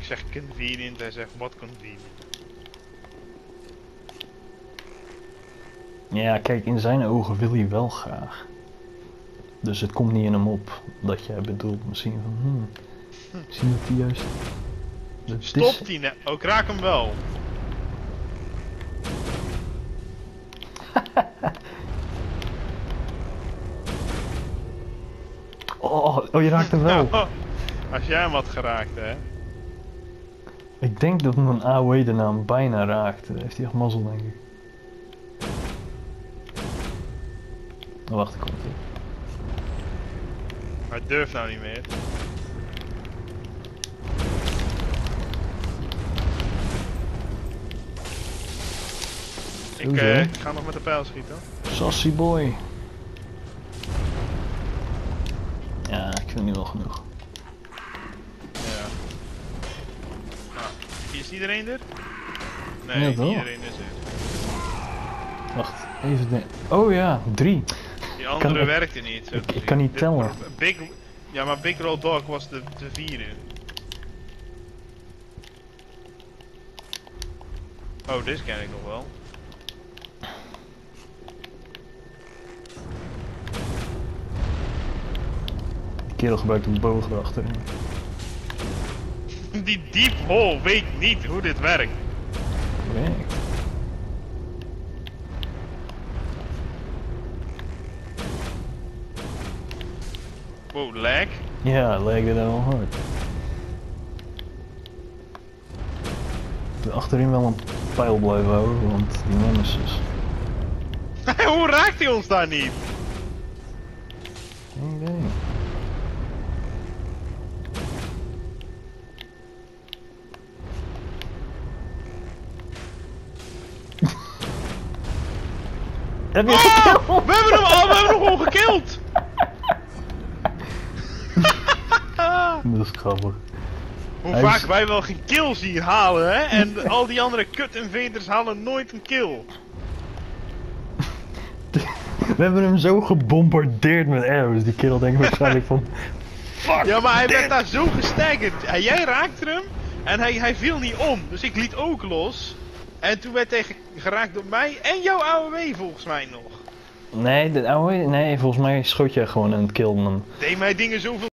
zeg convenient, hij zegt what convenient. Ja, kijk, in zijn ogen wil hij wel graag. Dus het komt niet in hem op dat jij bedoelt misschien van, misschien dat hij juist... Stopt hij nou? Oh, ik raak hem wel. Oh, je raakt hem wel. Als jij hem had geraakt, hè. Ik denk dat mijn AOE de naam bijna raakte. Heeft hij echt mazzel, denk ik. Oh, wacht, ik kom het. Hij durft nou niet meer. Ik ga nog met de pijl schieten. Sassy boy. Ja, ik vind nu wel genoeg. Ja. Ah, is iedereen er? Nee, Ja, niet wel. iedereen is er. Wacht, even denken. Oh ja, 3. Die andere werkte niet. Ik kan niet tellen. Ja, maar Big Roll Dog was de vierde. Oh, dit ken ik nog wel. Die kerel gebruikt een boog erachter. Die Deep Hole weet niet hoe dit werkt. Werkt. Wow, lag? Ja, lijkt het wel hard. Achterin wel een pijl blijven houden, want die nemesis. Hoe raakt hij ons daar niet? Geen idee. Heb je gekild? We hebben hem al, we hebben hem gewoon gekild! Dat is grappig. Hoe Hij vaak is- wij wel geen kills hier halen, hè? En al die andere kut-invaders halen nooit een kill. We hebben hem zo gebombardeerd met arrows. Die kerel denkt waarschijnlijk van... Fuck! Ja, maar hij werd daar zo gestaggerd. En jij raakte hem en hij viel niet om. Dus ik liet ook los. En toen werd hij geraakt door mij en jouw AOW volgens mij nog. Nee, volgens mij schoot jij gewoon en kilde hem. Deed mij dingen zoveel